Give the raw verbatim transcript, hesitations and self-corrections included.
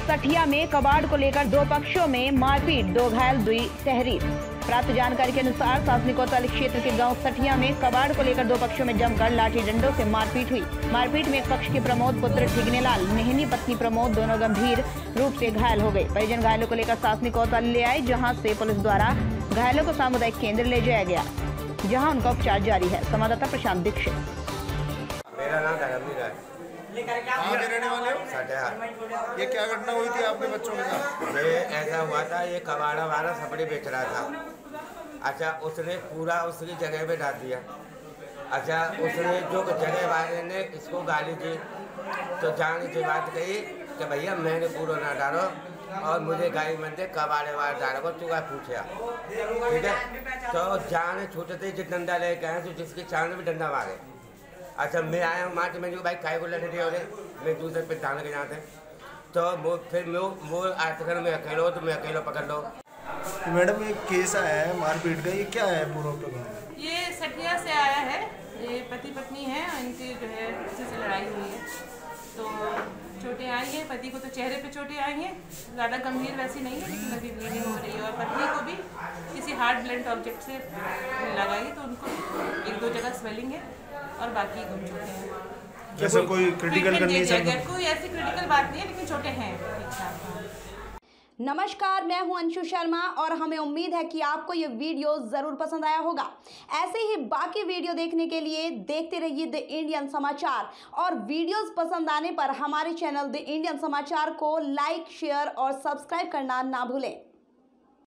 सठिया में कबाड़ को लेकर दो पक्षों में मारपीट, दो घायल दुई तहरीर। प्राप्त जानकारी के अनुसार शासनिक कोतवाली क्षेत्र के गांव सठिया में कबाड़ को लेकर दो पक्षों में जमकर लाठी डंडों से मारपीट हुई। मारपीट में एक पक्ष के प्रमोद पुत्र ठिगनेलाल, मेहनी पत्नी प्रमोद दोनों गंभीर रूप से घायल हो गए। परिजन घायलों को लेकर शासनिक कोतवाली ले आए, जहाँ से पुलिस द्वारा घायलों को सामुदायिक केंद्र ले जाया गया, जहाँ उनका उपचार जारी है। संवाददाता प्रशांत दीक्षित। मेरा नाम धर्मवीर है। कहाँ के रहने वाले हो? सठिया। ये क्या घटना हुई थी आपके बच्चों के साथ? ये ऐसा हुआ था, ये कबाड़ा वाला सपड़ी बेच रहा था। अच्छा, उसने पूरा उसकी जगह पे डाल दिया। अच्छा, उसने जो जगह वाले ने इसको गाली दी, तो जाने की बात कही कि भैया मैंने पूरा ना डालो और मुझे गाली मत दे, कबाड़े वाले डालो को तू क्या पूछा, ठीक है। तो जाने छूटते जो डंडा लेके आए, तो जिसकी चांद भी डंडा मारे। अच्छा, मैं आया हूँ माँ, मैंने भाई काय को लड़े हो रहे, मैं दूसरे पे जाने के जाते, तो वो फिर मैं वो आकर मैं अकेला हो तो मैं अकेला पकड़ लो। मैडम, ये केस आया है मारपीट का, ये क्या है पूरा प्रोग्राम? ये सठिया से आया है, ये पति पत्नी है, इनकी जो है किसी से लड़ाई हुई है, तो चोटें आई हैं। पति को तो चेहरे पे चोटें आई हैं, ज़्यादा गंभीर वैसी नहीं है, लेकिन अभी ब्लीडिंग हो रही है। और पत्नी को भी किसी हार्ड ब्लंट ऑब्जेक्ट से लगाई, तो उनको एक दो जगह स्वेलिंग है और बाकी कम चोटें हैं। जैसे कोई क्रिटिकल कंडीशन? कोई ऐसी क्रिटिकल बात नहीं है, लेकिन चोटें हैं ठीक ठाक। नमस्कार, मैं हूं अंशु शर्मा और हमें उम्मीद है कि आपको ये वीडियो जरूर पसंद आया होगा। ऐसे ही बाकी वीडियो देखने के लिए देखते रहिए द इंडियन समाचार, और वीडियोस पसंद आने पर हमारे चैनल द इंडियन समाचार को लाइक, शेयर और सब्सक्राइब करना ना भूलें।